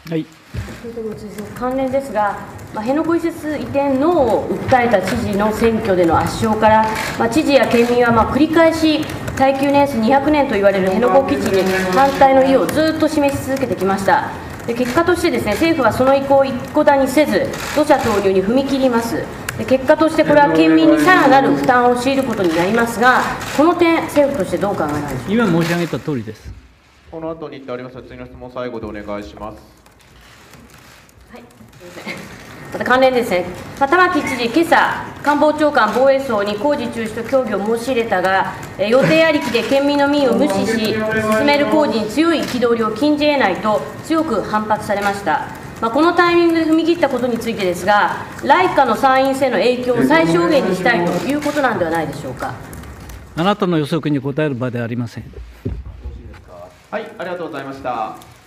はい、 関連ですが、辺野古移設移転ノーを訴えた知事の選挙での圧勝から、知事や県民は繰り返し耐久年数200年と言われる辺野古基地に反対の意をずっと示し続けてきました。で結果としてですね、政府はその意向を一顧だにせず、土砂投入に踏み切ります。で結果として、これは県民にさらなる負担を強いることになりますが、この点、政府としてどう考えられるでしょうか。 今申し上げたとおりです。 この後に言ってあります次の質問、最後でお願いします。 はい、すみません。また関連ですね、玉城知事、今朝、官房長官、防衛省に工事中止と協議を申し入れたが、予定ありきで県民の民を無視し、進める工事に強い憤りを禁じ得ないと、強く反発されました。このタイミングで踏み切ったことについてですが、来夏の参院選の影響を最小限にしたいということなんではないでしょうか。 あなたの予測に答える場ではありません。 はい、ありがとうございました。